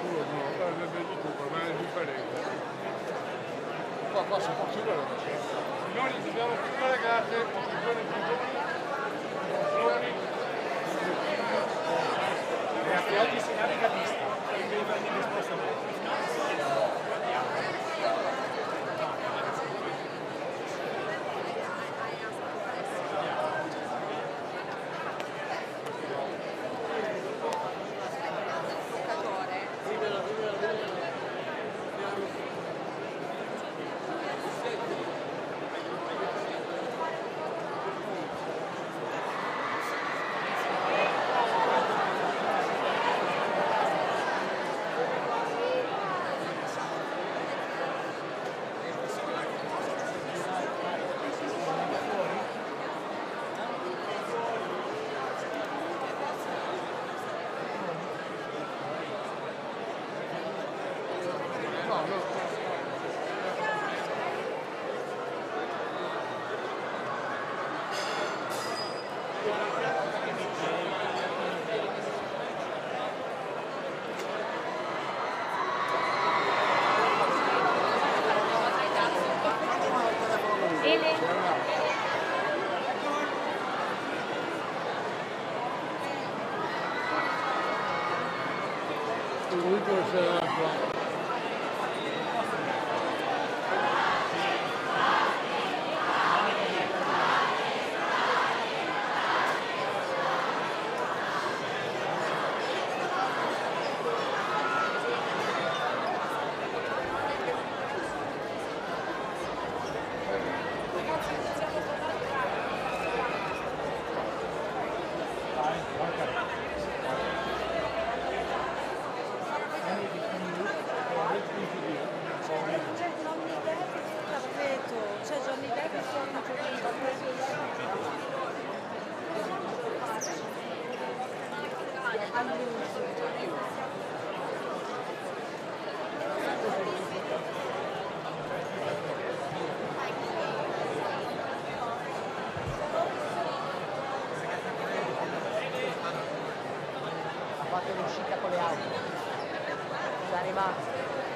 ma è differente. Qua si può chiudere. Signori, dobbiamo chiudere, grazie. Ragazzi, oggi si naviga a vista. Fate l'uscita con le auto. Già arrivato.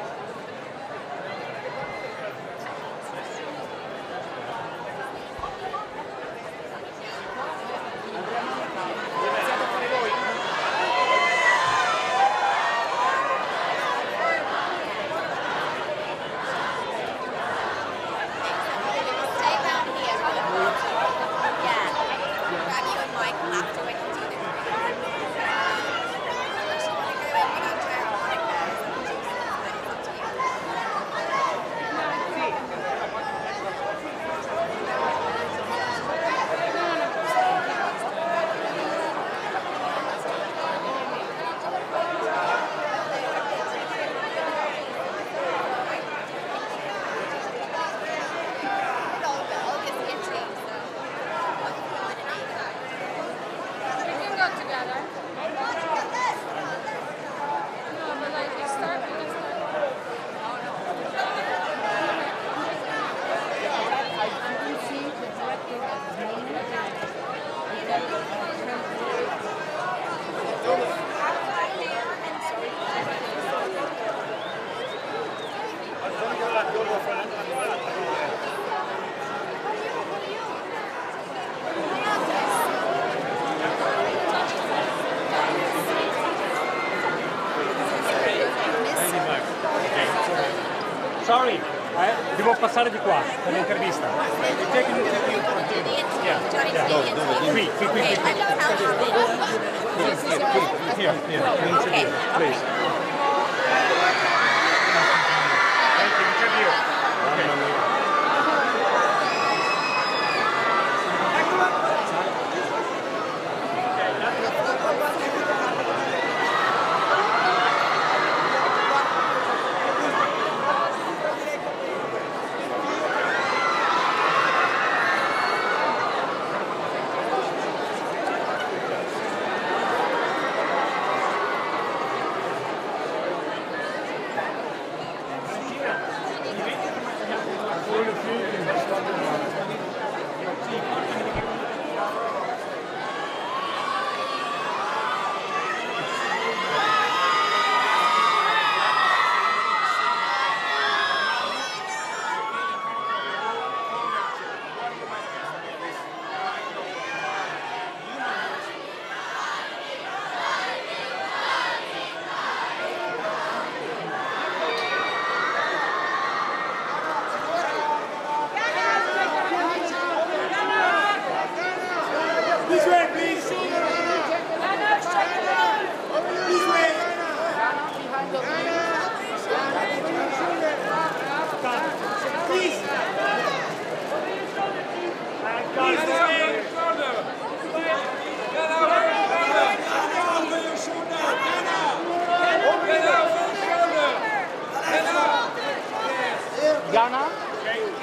Sorry, devo passare di qua per l'intervista. Qui. Here, please.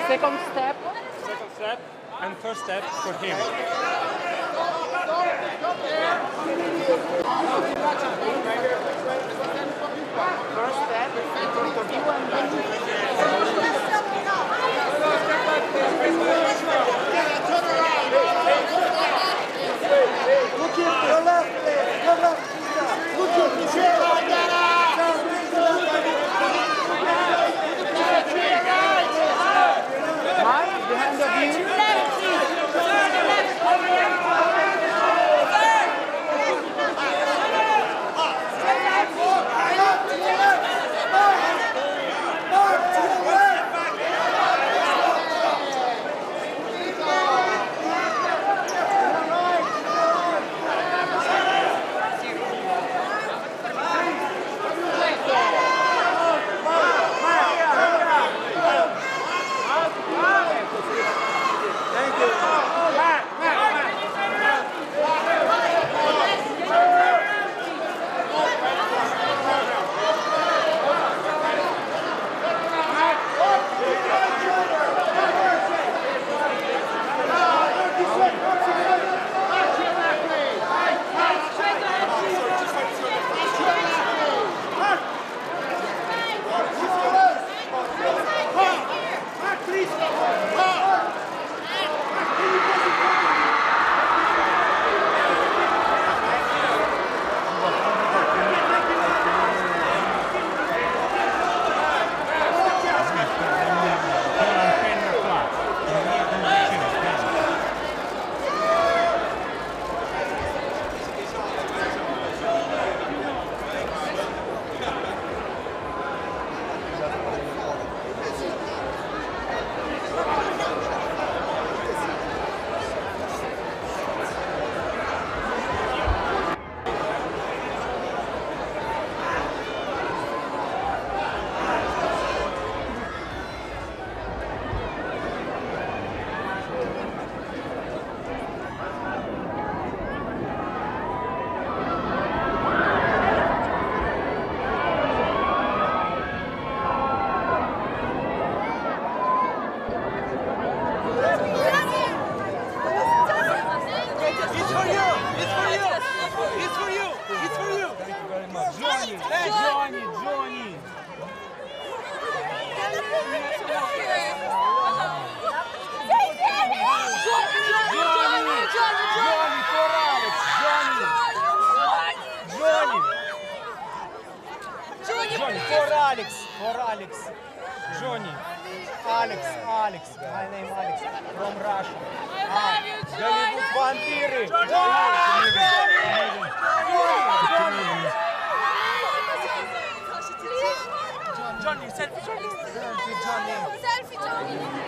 Second step. Second step and first step for him. First step in front of you and then Look at your left leg, your left. Look at your chair. Mike, behind of you. For Alex. Johnny. Alex. My name Alex. From Russia. Голливуд вампиры. Johnny, selfie Johnny. Selfie Johnny.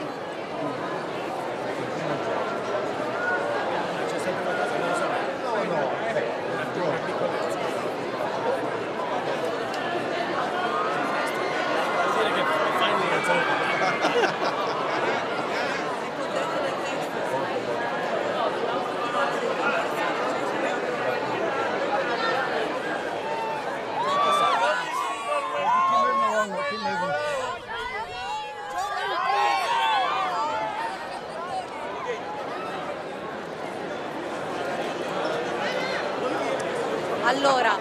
Allora,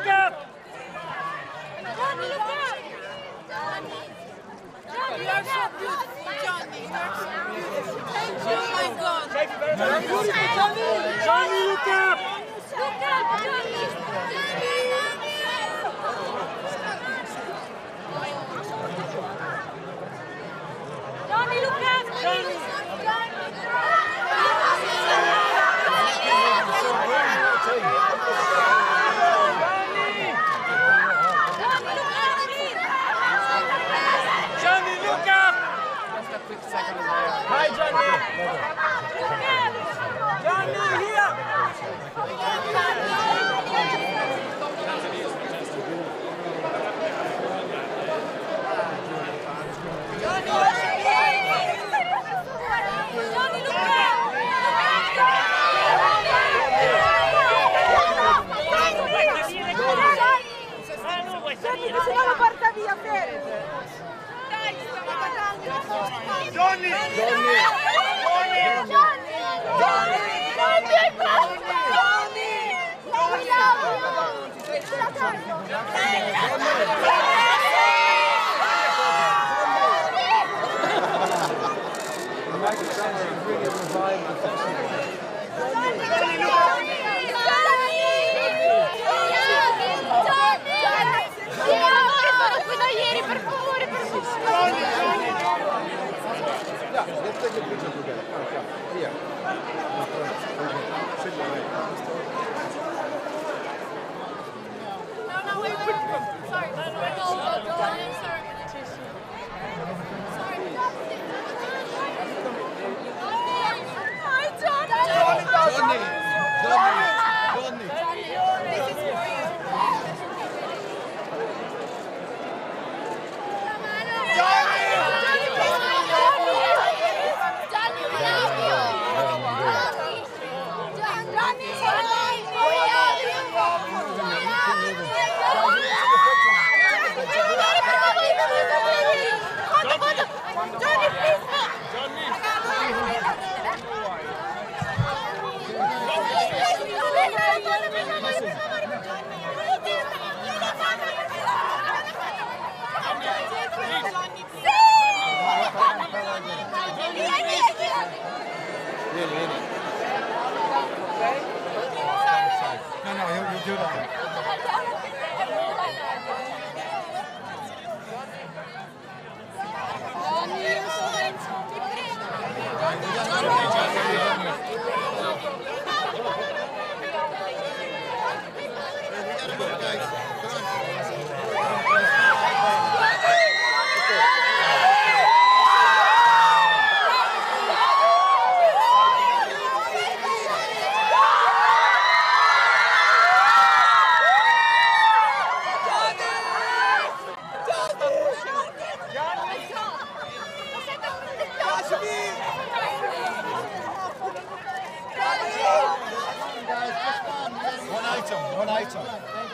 Luca! Johnny, look up! Johnny, you are so beautiful, Johnny. You are so beautiful. Thank you. Oh my God. Johnny, look up! Look up, Johnny. Johnny, look up, Johnny. Johnny, look up! Hi, Johnny! Johnny, here! Johnny, look up! Se no lo porta via Perez. Dai, Johnny! Johnny! Let's take a picture together. Come, here. No, wait. Sorry. Johnny. This is for you. No, you do that. One item.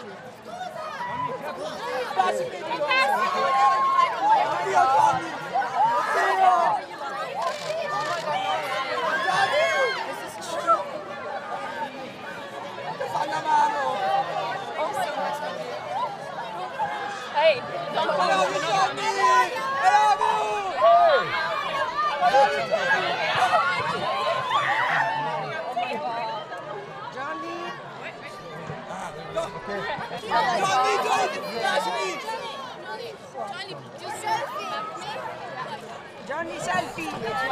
Hey, Johnny, selfie!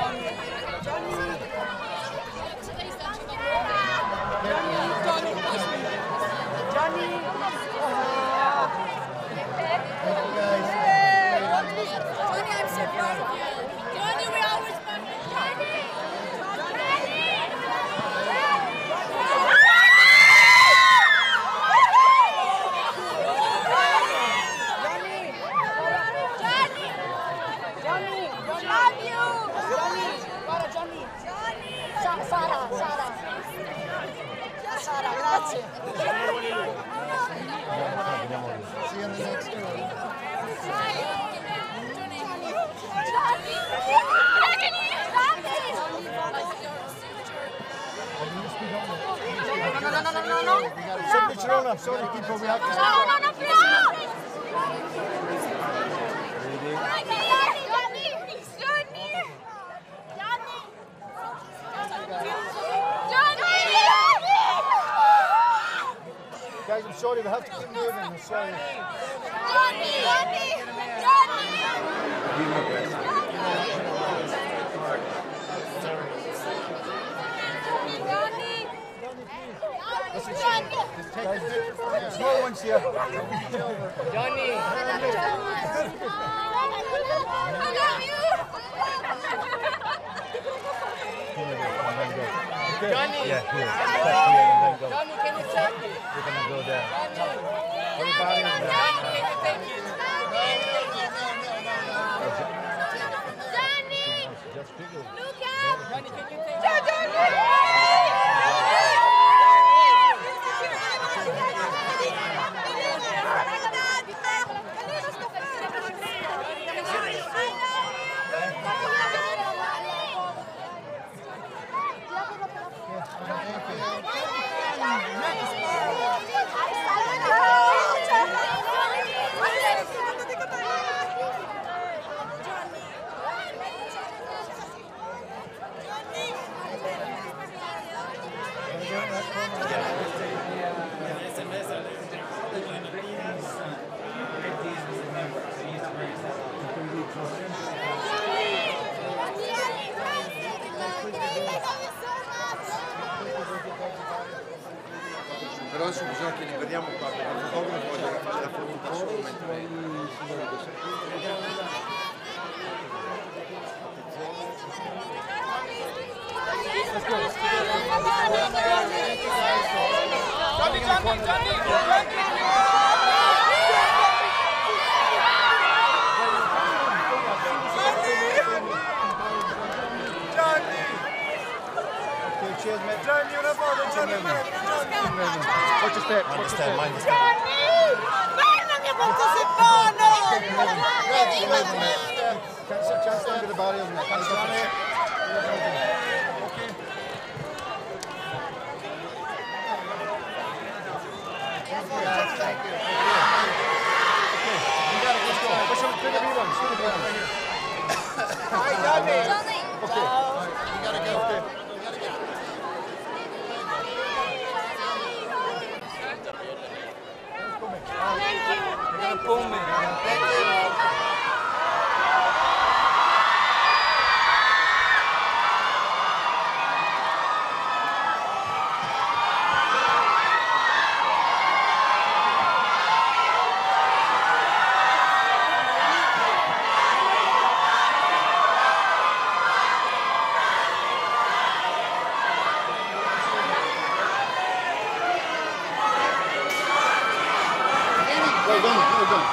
Sara, grazie. See you in the next tour. No. Girona, sorry people, we have to... Guys, I'm sorry, we have to keep moving, I'm sorry. Listen, guys, small ones here. Johnny! Johnny! Yeah, here. Johnny, can you check it? We're going to go there. Johnny, Everybody in there. can you take it? Just people. Johnny, can you take it? Però adesso bisogna che liberiamo qua, perché il fotografo voglio fare la foto da solo mentre... Cheers, mate. Johnny, una foto, Johnny. Watch your step, mind the step. Chance under the barrier, mate. Thanks, Johnny. Thank you. You got it, let's go. Push them through the wee ones, through the wee ones. Hi, Johnny. Okay. You gotta go. Okay. You're gonna pull me. Thank you. Well done, well done.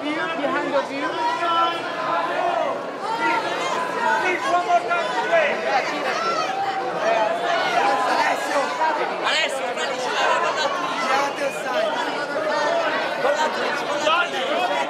Behind of you. Please, one more time to play. Adesso Radice la con l'attrice. Johnny!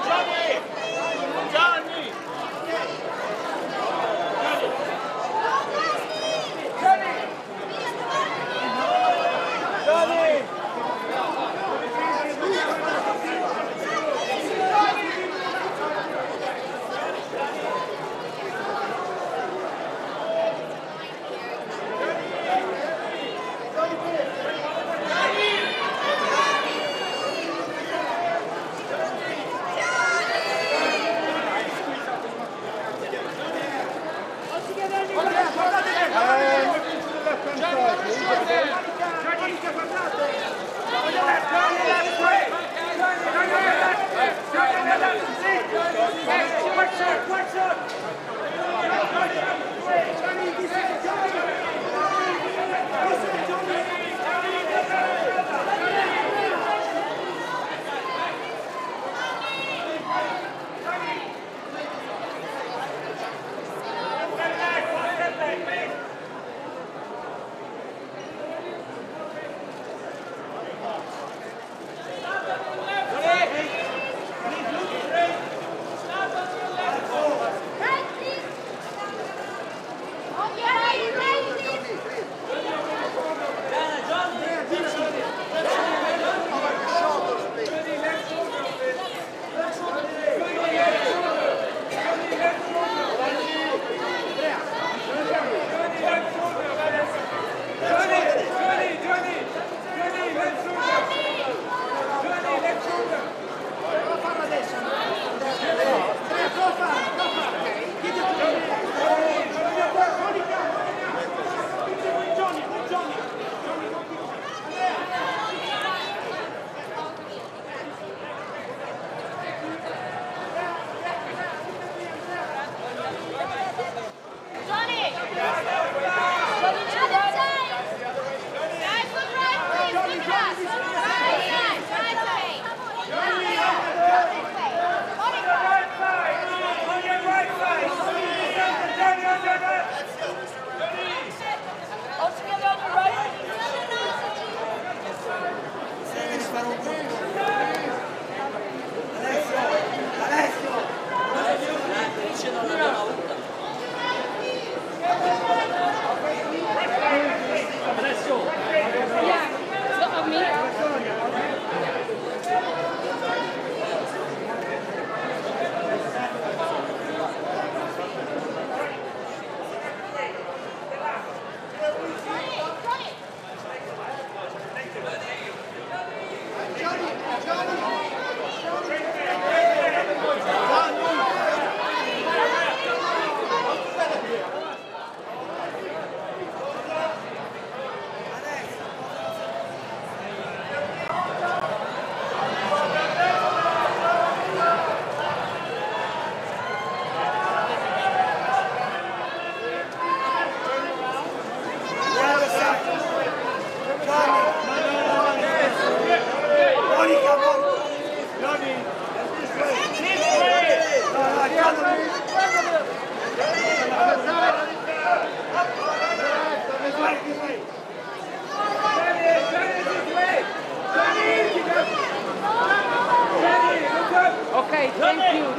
Okay, thank you,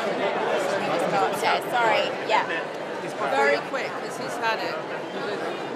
Sorry, yeah. Very quick, because he's had it.